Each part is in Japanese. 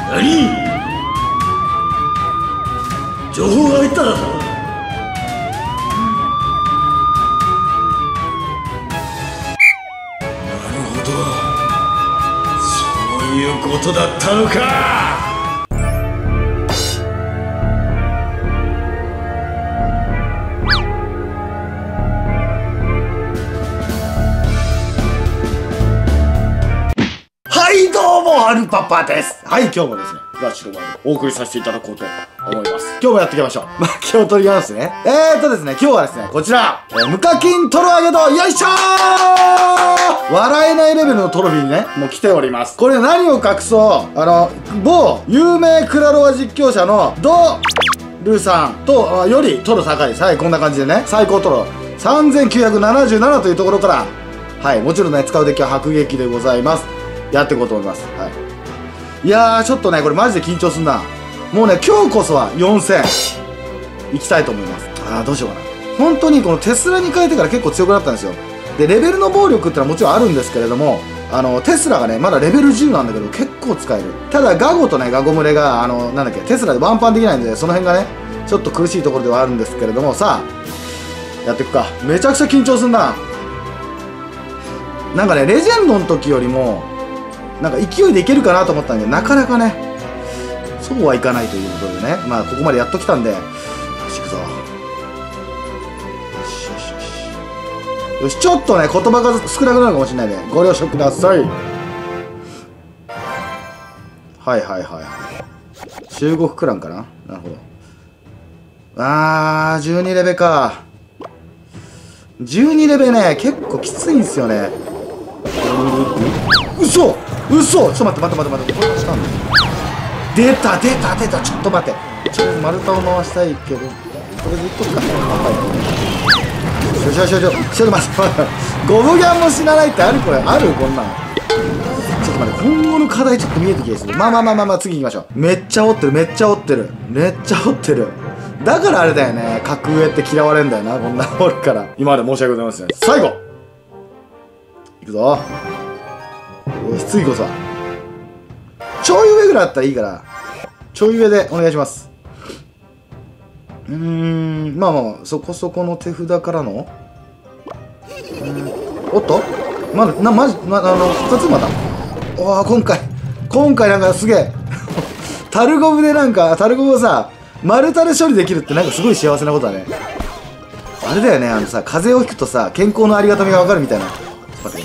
何？情報が入っただと？なるほど、そういうことだったのか。はいどうも、アルパパです。はい、今日もですね、フラッシュの前にお送りさせていただこうと思います。今日もやっていきましょう。気を取りますね。ですね、今日はですね、こちら、無課金トロ揚げ丼、よいしょー。笑えないレベルのトロフィーにね、もう来ております。これ何を隠そう、某有名クラロワ実況者のドルさんと、よりトロ高いです。はい、こんな感じでね、最高トロ3977というところから、はい、もちろんね、使うデッキは迫撃でございます。やっていこうと思います。はい。いやー、ちょっとね、これマジで緊張すんな。もうね、今日こそは4000いきたいと思います。どうしようかな。本当にこのテスラに変えてから結構強くなったんですよ。で、レベルの暴力ってのはもちろんあるんですけれども、テスラがね、まだレベル10なんだけど、結構使える。ただ、ガゴとね、ガゴ群れが、なんだっけ、テスラでワンパンできないんで、その辺がね、ちょっと苦しいところではあるんですけれども、さあ、やっていくか。めちゃくちゃ緊張すんな。なんかね、レジェンドの時よりも、なんか勢いでいけるかなと思ったんで、なかなかね、そうはいかないということでね、まあ、ここまでやっときたんで、よし、行くぞ。よしよしよし。よし、ちょっとね、言葉が少なくなるかもしれないんで、ご了承ください。はいはいはいはい。中国クランかな、なるほど。12レベか。12レベね、結構きついんですよね。嘘嘘、ちょっと待って。これしたんだ。出た、ちょっと待って。ちょっと丸太を回したいけど、これでいっとくか。はい。ちょっと待って。ゴムギャンも死なないってあるこれ。あるこんなん。ちょっと待って、今後の課題ちょっと見えてきでする。まあ、次行きましょう。めっちゃ折ってる。だからあれだよね。格上って嫌われんだよな。こんな折るから。今まで申し訳ございません。最後いくぞ。よし、次こそはちょい上ぐらいあったらいいから、ちょい上でお願いします。まあそこそこの手札からのおっとまだ2つまだ。おお、今回なんかすげえタルゴムをさ、丸太で処理できるってなんかすごい幸せなことだね。あれだよね、風邪をひくとさ、健康のありがたみがわかるみたいな。ちょっと待って。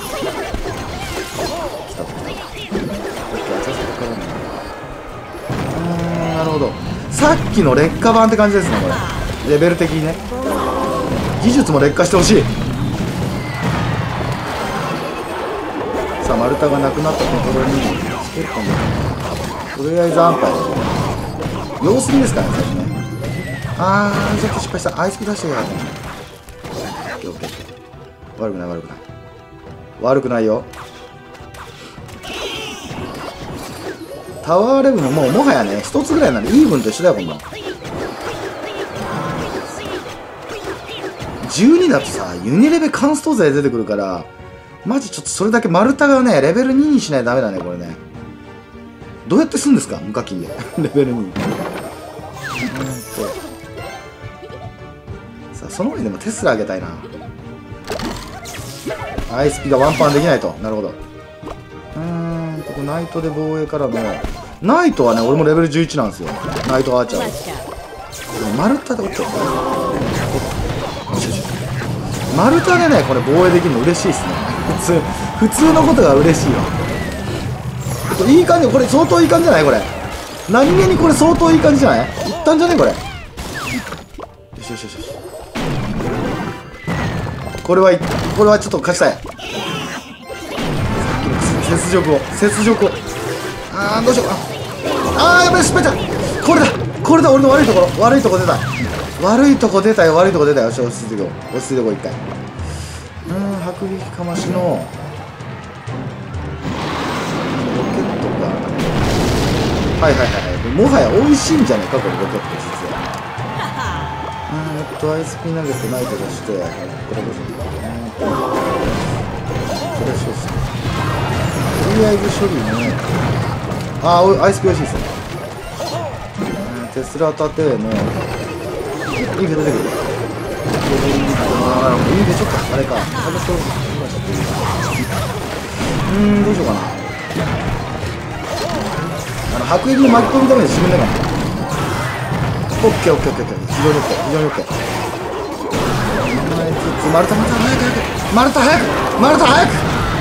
なるほど。さっきの劣化版って感じですね、これ。レベル的にね。技術も劣化してほしい。さあ、丸太がなくなったところにつけるかも。とりあえず安牌。様子見ですからね、最初ね。ちょっと失敗した。アイスピ出してやる。悪くないよ。タワーレベルももはやね、一つぐらいなんで、イーブンと一緒だよ、こんなの。12だとさ、ユニレベカンスト勢出てくるから、マジちょっとそれだけ丸太がね、レベル2にしないとダメだね、これね。どうやってすんですか、無課金で。レベル2。さあ、その上でもテスラあげたいな。アイスピがワンパンできないと。なるほど。ここナイトで防衛からのナイトはね、俺もレベル11なんですよ。ナイトアーチャー。丸太で落ちちゃった。丸太でね、これ防衛できるの嬉しいですね。普通のことが嬉しいわ。いい感じ、これ相当いい感じじゃないこれ。何気にこれ相当いい感じじゃない？いったんじゃねこれ。よし。これはちょっと勝ちたい。雪辱を。どうしようかな。やばい、失敗した。これだ、俺の悪いところ。悪いとこ出たよ。落ち着いてこう、一回。迫撃かましのロケットが、もはや美味しいんじゃないか、これロケット実は。アイスピ投げてナイト出して、これどうしよう。とりあえず処理ね。 あー、アイス悔しいですね。テスラ盾のインフェ出てくる。インフェちょっとあれか、どうしようかな。白衣に巻き込みダメージ自分でかな。オッケーオッケーオッケー、非常にオッケー、非常にオッケー。マルタ早くマルタ早くマルタ早く。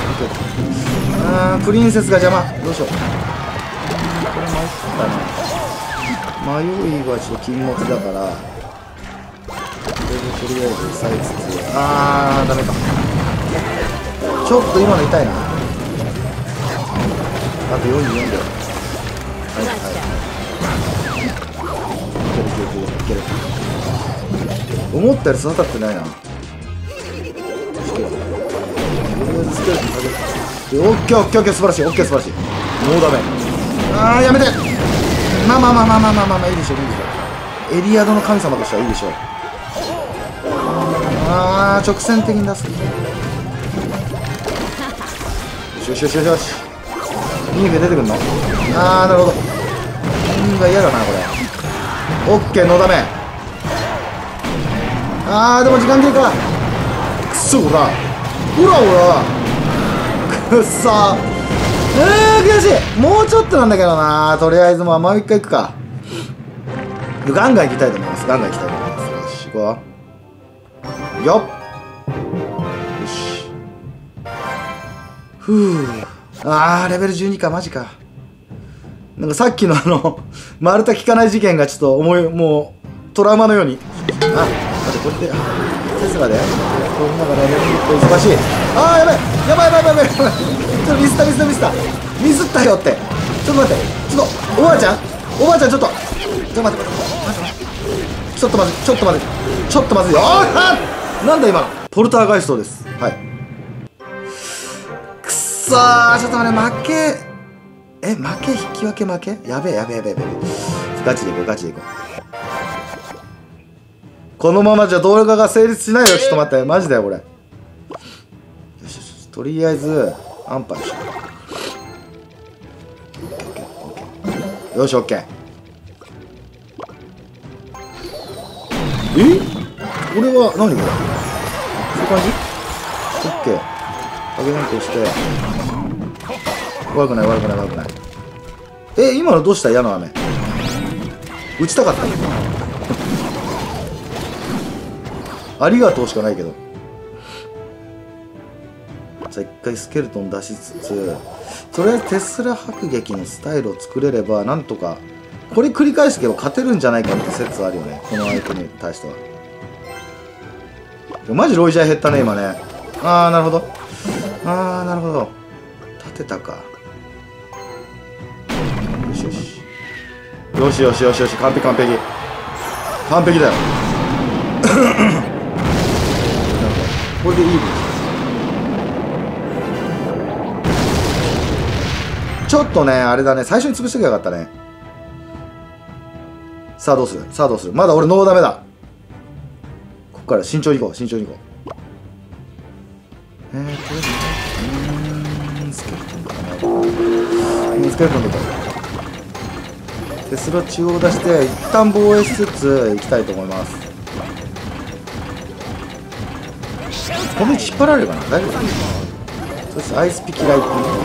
プリンセスが邪魔。どうしよう。これ迷ったな。迷いはちょっと禁物だから、これでとりあえず抑えつつ、ダメか。ちょっと今の痛いな。あと44秒。はいはい。いける。思ったより刺さってないな。オッケーオッケーオッケー、素晴らしい。オッケー素晴らしい。もうダメ。やめて。まあいいでしょう、いいでしょう。エリアドの神様としてはいいでしょう。直線的に出す。よし。インフェ出てくんの？なるほど。インフェ嫌だな、これ。オッケー、ノーダメ。でも時間切れか。くそ、ほら。くっそー。悔しい。もうちょっとなんだけどな。とりあえずもう一回行くか。ガンガン行きたいと思います。よし、行こう。よっ。よし。レベル12か、マジか。なんかさっきの丸太効かない事件がちょっともう、トラウマのように。待って、これで、テスラでこんながレベル忙しい。やばい。ちょっとミスったよって。ちょっと待って。おばあちゃんちょっと待って。ちょっとまずいよ。なんだ今の。ポルターガイストです。はい。くっそー、ちょっと待って、負け引き分け負けやべえ。ガチでいこう。このままじゃ動画が成立しないよ。ちょっと待って、マジだよこれ。よし、とりあえずアンパイしよう。よし、オッケー。これは何これ。そういう感じ。オッケー。影変更して悪くない。今のどうした。矢の雨打ちたかった。ありがとうしかないけど。じゃあ一回スケルトン出しつつ、とりあえずテスラ迫撃のスタイルを作れればなんとかこれ繰り返していけば勝てるんじゃないかって説あるよね、この相手に対しては。マジロイジャー減ったね今ね。なるほど。立てたか。よし、完璧だよ。これでいいです。ちょっとね、あれだね、最初に潰しておけばよかったね。さあどうする。まだ俺ノーダメだ。こっから慎重に行こう。スケルトンでテスラ中央出して一旦防衛しつつ行きたいと思います。この位置引っ張られるかな。大丈夫かな。そしてアイスピ嫌い。よし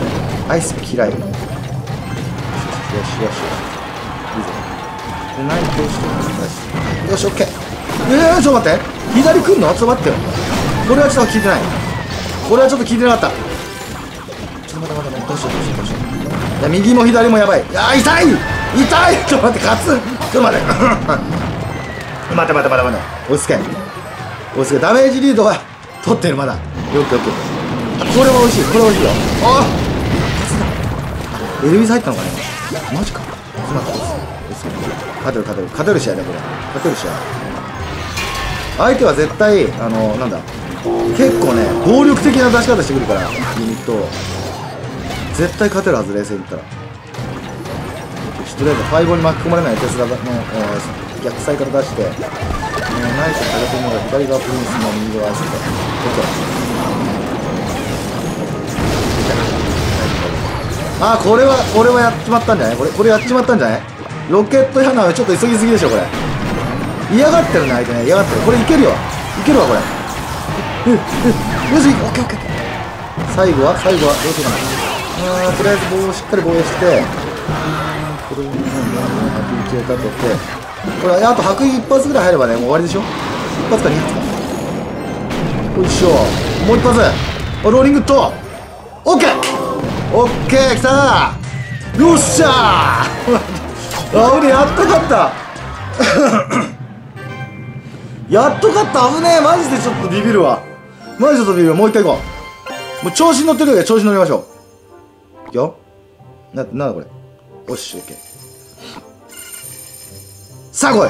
でナイトをしてよし、オッケー。ちょっと待って、左来んの。ちょっと待ってよ。これはちょっと聞いてない。なかった。ちょっと待って、どうしよう。いや、右も左もやばい。いや、痛い。ちょっと待って、勝つ。ちょっと待って待て。落ち着け。ダメージリードは取ってる。まだよく。これは美味しいよ。エルビス入ったのかね。マジか。ちょっと待って。勝てる試合だこれ。相手は絶対なんだ、結構ね暴力的な出し方してくるから、ユニット絶対勝てるはず。冷静に言ったらとりあえずファイボに巻き込まれないテスラの、逆サイから出して、ナイス下げてもらう。左側プリンスの右側アイスで OK。 あ、これはやっちまったんじゃない？これやっちまったんじゃない？ロケット花はちょっと急ぎすぎでしょ、これ。嫌がってるね、相手ね。嫌がってる。これいけるよ。いけるわ、これ。よし、オッケーオッケー。最後はどうしようかな。とりあえず棒をしっかり防衛して、これをね、PK 立てて、これ、あと白衣一発ぐらい入ればね、もう終わりでしょ？一発か二発か。よいしょ。もう一発。ローリングット。オッケーオッケー、きたー。よっしゃー俺やっと勝ったやっと勝った。危ねえ。マジでちょっとビビるわ。マジでちょっとビビる。もう一回行こう。もう調子に乗ってるよ。調子に乗りましょう。いくよ。なんだこれ。よし、オッケー。さあ来い。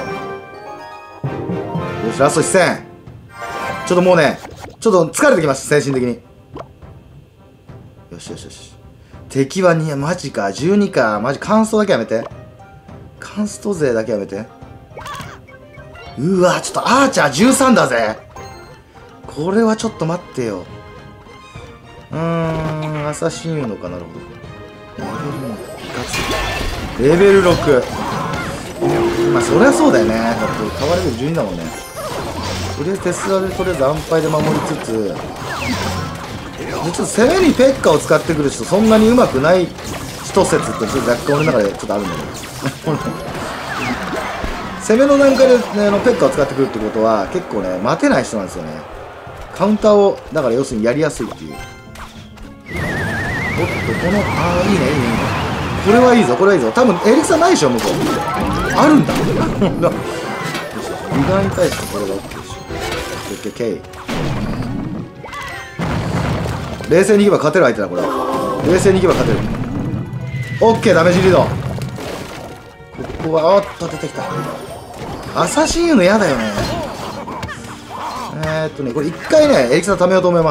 よし、ラスト一戦。ちょっともうね、ちょっと疲れてきました、精神的に。よしよしよし。敵は2、マジか。12か。マジ、カンストだけやめて。カンスト勢だけやめて。うわ、ちょっとアーチャー13だぜ。これはちょっと待ってよ。アサシンユーのか。なるほど。レベル6。まあそりゃそうだよね。だってタワーレベル12だもんね。とりあえずテスラでとりあえず安牌で守りつつ、でちょっと攻めにペッカを使ってくる人そんなに上手くない一説ってちょっと若干俺の中でちょっとあるんだけど攻めの段階で、ね、ペッカを使ってくるってことは結構ね待てない人なんですよね。カウンターをだから要するにやりやすいっていう。おっとこのいいねいいねいいね。これはいいぞこれはいいぞ。多分エリクサないでしょ向こう。あるんだ意外に対してこれが OK でしょ。OK。冷静にいけば勝てる相手だこれ。冷静にいけば勝てる。 OK ダメージリード。ここはおっと出てきた。アサシンユーの嫌だよね。これ一回ねエリクサ貯めようと思います。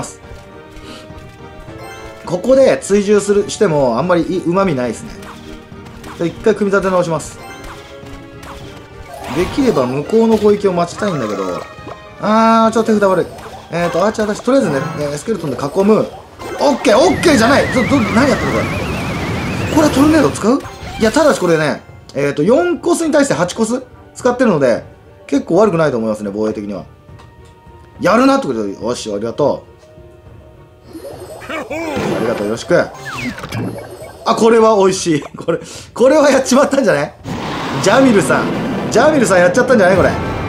ここで追従してもあんまりうまみないですね。一回組み立て直します。できれば向こうの攻撃を待ちたいんだけど、ちょっと手札悪い。アーチャーだし、とりあえずね、スケルトンで囲む。オッケー、オッケーじゃない。何やってるこれ。これはトルネード使う？いや、ただしこれね、4コスに対して8コス使ってるので、結構悪くないと思いますね、防衛的には。やるなってことで、よし、ありがとう。ありがとう、よろしく。これは美味しい。これはやっちまったんじゃない？ジャミルさんやっちゃったんじゃないこれ。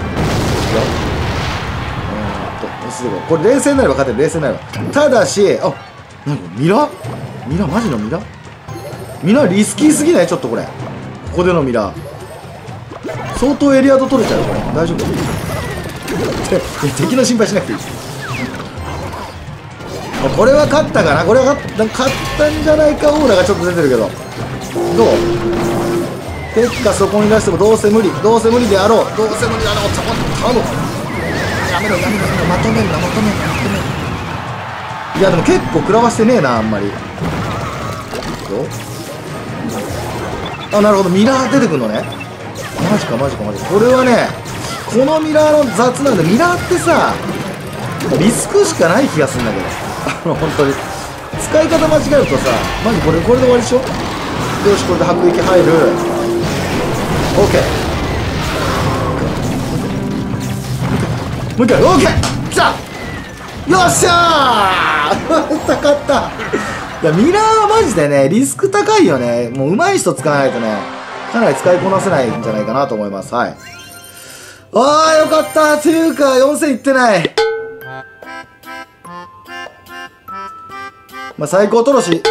これ冷静になれば勝てる。冷静になれば。ただし、何これミラマジのミラリスキーすぎない？ちょっとこれ。ここでのミラ相当エリアド取れちゃうこれ。大丈夫？敵の心配しなくていい。これは勝ったかな。これは勝ったんじゃないかオーラがちょっと出てるけど。どう？ペッカそこに出してもどうせ無理であろう。頼む。やめろまとめんな。いやでも結構食らわしてねえなあんまり。なるほどミラー出てくるのね。マジか。これはねこのミラーの雑なんで、ミラーってさリスクしかない気がするんだけど本当に使い方間違えるとさマジこれで終わりでしょ。よしこれで迫撃入る。 OK。もう一回 OK 来た。よっしゃー勝った。いやミラーはマジでねリスク高いよね。もう上手い人使わないとねかなり使いこなせないんじゃないかなと思います。はい。よかったっていうか4000いってない。最高トロフィ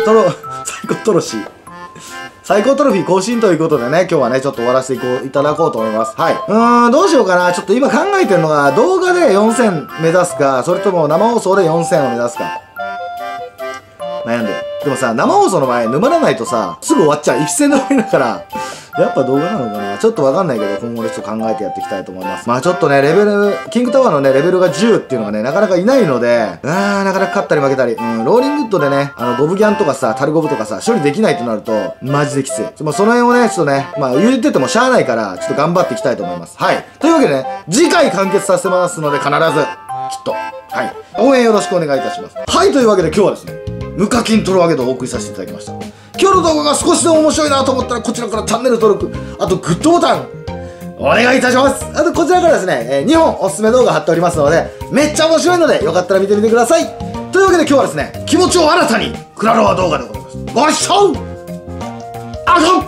ー更新ということでね、今日はね、ちょっと終わらせていただこうと思います。はい。どうしようかな。ちょっと今考えてるのが、動画で4000目指すか、それとも生放送で4000を目指すか。悩んでる。でもさ、生放送の場合、沼らないとさ、すぐ終わっちゃう。一戦で終わりだから、やっぱ動画なのかな。ちょっとわかんないけど、今後でちょっと考えてやっていきたいと思います。ちょっとね、キングタワーのね、レベルが10っていうのがね、なかなかいないので、なかなか勝ったり負けたり、ローリングウッドでね、ゴブギャンとかさ、タルゴブとかさ、処理できないとなると、マジできつい。その辺をね、ちょっとね、言っててもしゃあないから、ちょっと頑張っていきたいと思います。はい。というわけでね、次回完結させますので、必ず、きっと。はい。応援よろしくお願いいたします。はい、というわけで今日はですね、 無課金トロワゲドをお送りさせていただきました。今日の動画が少しでも面白いなと思ったら、こちらからチャンネル登録、あとグッドボタン、お願いいたします。あとこちらからですね、2本おすすめ動画貼っておりますので、めっちゃ面白いので、よかったら見てみてください。というわけで今日はですね、気持ちを新たに、クラロワ動画でございます。ご視聴ありがとう